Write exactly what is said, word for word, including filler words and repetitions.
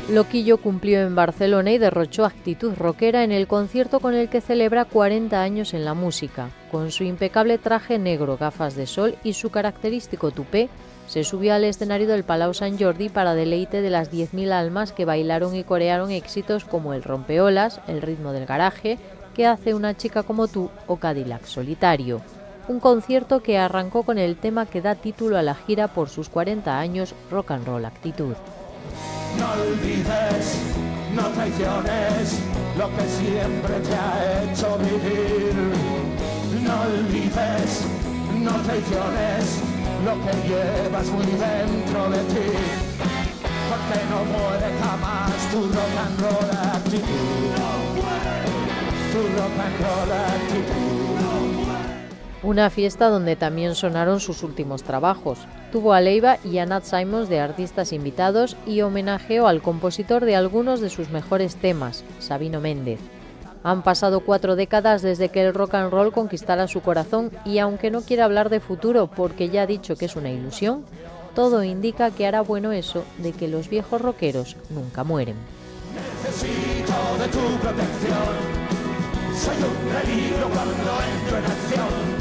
Loquillo cumplió en Barcelona y derrochó actitud rockera en el concierto con el que celebra cuarenta años en la música. Con su impecable traje negro, gafas de sol y su característico tupé, se subió al escenario del Palau Sant Jordi para deleite de las diez mil almas que bailaron y corearon éxitos como El Rompeolas, El ritmo del garaje, ¿Qué hace una chica como tú? O Cadillac Solitario. Un concierto que arrancó con el tema que da título a la gira por sus cuarenta años, Rock and Roll Actitud. No olvides, no traiciones lo que siempre te ha hecho vivir. No olvides, no traiciones lo que llevas muy dentro de ti. Porque no muere jamás tu rock and roll actitud. Tu rock and roll actitud. Una fiesta donde también sonaron sus últimos trabajos. Tuvo a Leiva y a Nat Simons de artistas invitados y homenajeó al compositor de algunos de sus mejores temas, Sabino Méndez. Han pasado cuatro décadas desde que el rock and roll conquistara su corazón y aunque no quiere hablar de futuro porque ya ha dicho que es una ilusión, todo indica que hará bueno eso de que los viejos rockeros nunca mueren. Necesito de tu protección, soy un peligro cuando entro en acción.